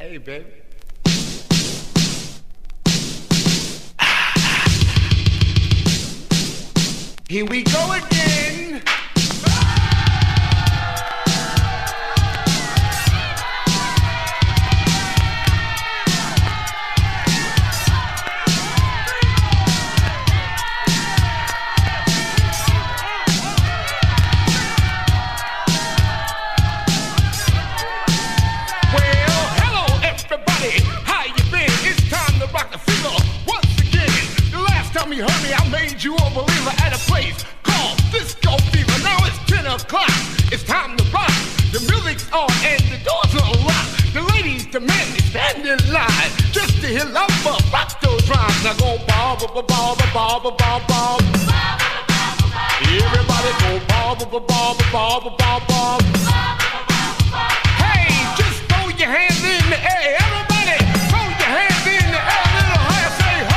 Hey, baby. Here we go again. You heard me, I made you a believer at a place called Disco Fever. Now it's 10 o'clock, it's time to rock. The music's on and the doors are locked. The ladies, the men, they stand in line just to hear love rock those rhymes. Now go bob, bob, bob, bob, bob, bob. Everybody go bob, bob, bob, bob, bob, bob. Hey, just throw your hands in the air. Everybody, throw your hands in the air. A little higher, say ho.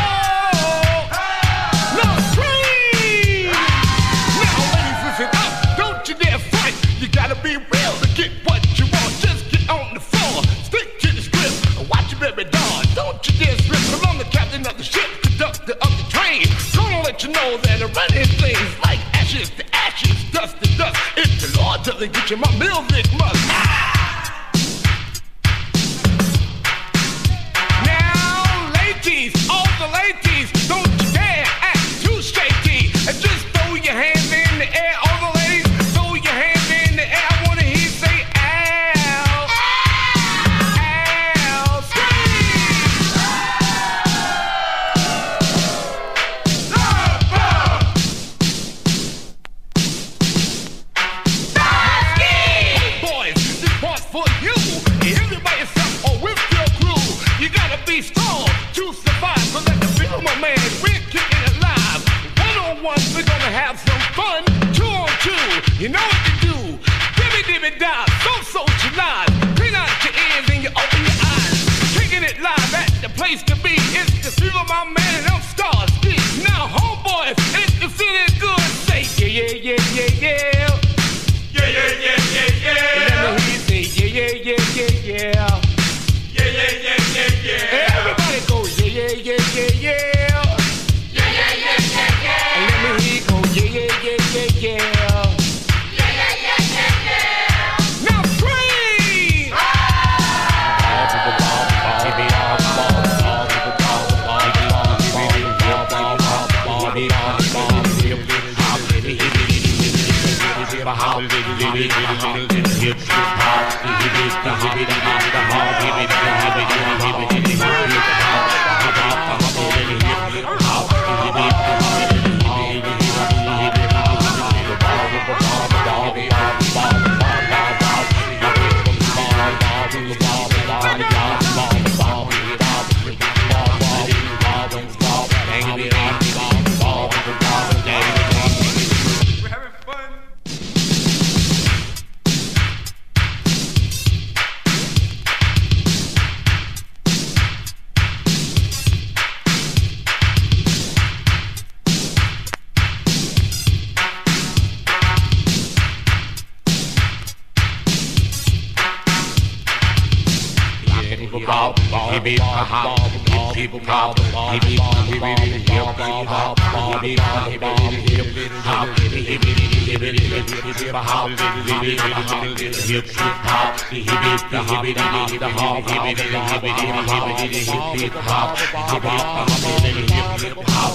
Gotta be real to get what you want. Just get on the floor, stick to the script, watch your baby dog. Don't you dare slip. I'm the captain of the ship, conductor of the train. Gonna let you know that I'm running things like ashes to ashes, dust to dust. If the Lord doesn't get you, my music must. Now, ladies, all the ladies, don't you dare act too shaky. And just throw your hands in the air. All the ladies, throw your hands in the air. I wanna hear you say ow, ow, scream! Boys, this part's for you. Everybody by yourself or with your crew. You gotta be strong to survive. So let the feel, my man, we're kicking it live. One-on-one, we're gonna have some fun. 2-on-2, you know what to do. Dibby-dibby-dive, don't socialize. Clean out your ears and you open your eyes. Kicking it live at the place to be. It's the feel of my man and I'm Star Speed. Now, homeboys, if you feel it good, say yeah, yeah, yeah, yeah, yeah. Yeah, yeah, yeah, yeah, yeah. Let me hear you say yeah, yeah, yeah, yeah, yeah. Yeah, yeah, yeah, yeah, yeah. Everybody go yeah, yeah, yeah, yeah, yeah. Yeah, yeah, yeah, yeah, yeah. Let me hear you go yeah, yeah, yeah, yeah, yeah. Yeah, yeah, yeah, yeah, yeah. Now scream!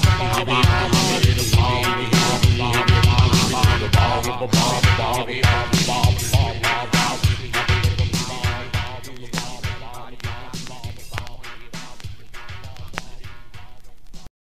Hip hop.